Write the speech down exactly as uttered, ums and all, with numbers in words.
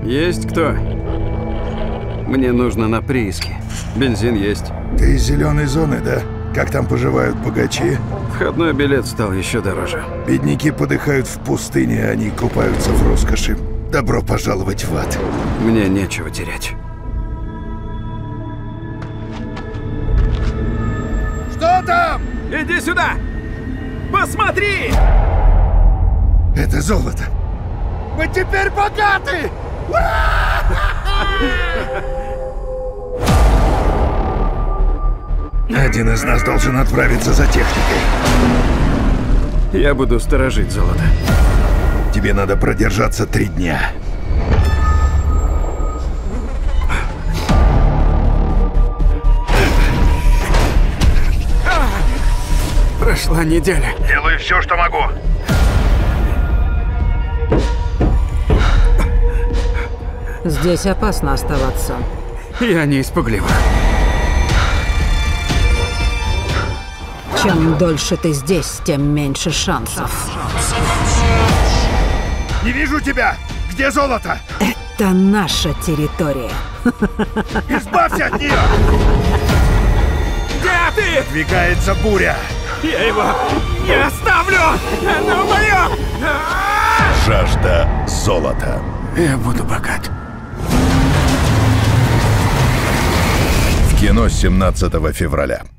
Есть кто? Мне нужно на прииске. Бензин есть. Ты из зеленой зоны, да? Как там поживают богачи? Входной билет стал еще дороже. Бедняки подыхают в пустыне, а они купаются в роскоши. Добро пожаловать в ад. Мне нечего терять. Что там? Иди сюда! Посмотри! Это золото. Мы теперь богаты! Один из нас должен отправиться за техникой. Я буду сторожить золото. Тебе надо продержаться три дня. Прошла неделя. Делаю все, что могу. Здесь опасно оставаться. Я не испуглива. Чем дольше ты здесь, тем меньше шансов. Не вижу тебя! Где золото? Это наша территория. Избавься от нее! Где ты? Двигается буря. Я его не оставлю! Оно мое! Жажда золота. Я буду богат. В кино семнадцатого февраля.